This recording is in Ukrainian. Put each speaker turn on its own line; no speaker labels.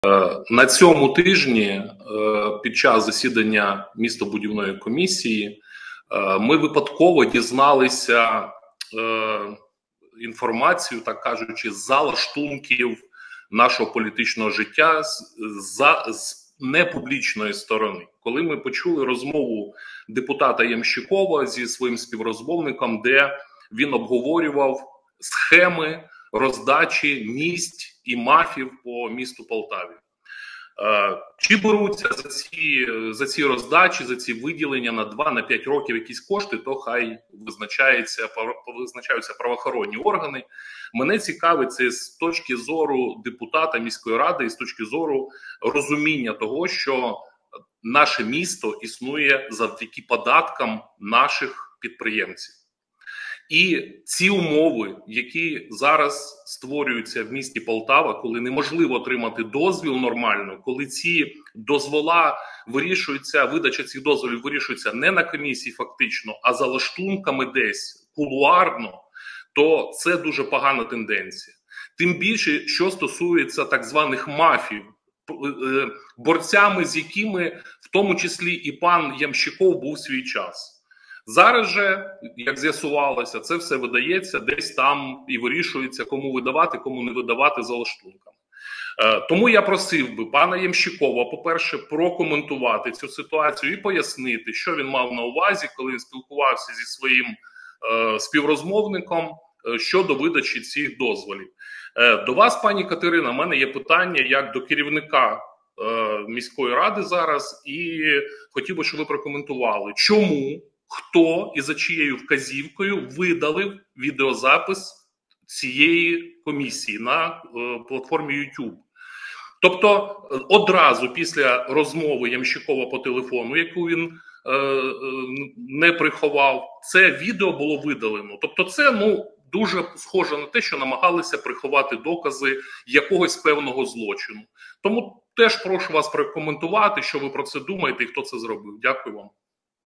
На цьому тижні під час засідання містобудівної комісії ми випадково дізналися інформацію, так кажучи, з залаштунків нашого політичного життя з непублічної сторони. Коли ми почули розмову депутата Ямщикова зі своїм співрозмовником, де він обговорював схеми роздачі місць і мафів по місту Полтаві. Чи беруться за ці роздачі, за ці виділення на 2-5 років якісь кошти, то хай визначаються правоохоронні органи. Мене цікавить це з точки зору депутата міської ради і з точки зору розуміння того, що наше місто існує завдяки податкам наших підприємців. І ці умови, які зараз створюються в місті Полтава, коли неможливо отримати дозвіл нормально, коли ці дозвола вирішуються, видача цих дозволів вирішується не на комісії фактично, а за лаштунками десь кулуарно, то це дуже погана тенденція. Тим більше, що стосується так званих мафій, борцями з якими в тому числі і пан Ямщиков був свій час. Зараз же, як з'ясувалося, це все видається десь там і вирішується, кому видавати, кому не видавати за лаштунками. Тому я просив би пана Ямщикова, по-перше, прокоментувати цю ситуацію і пояснити, що він мав на увазі, коли він спілкувався зі своїм співрозмовником щодо видачі цих дозволів. До вас, пані Катерина, в мене є питання як до керівника міської ради зараз, і хотів би, щоб ви прокоментували, чому, хто і за чиєю вказівкою видалив відеозапис цієї комісії на платформі YouTube. Тобто одразу після розмови Ямщикова по телефону, яку він не приховав, це відео було видалено. Тобто це дуже схоже на те, що намагалися приховати докази якогось певного злочину. Тому теж прошу вас прокоментувати, що ви про це думаєте і хто це зробив. Дякую вам.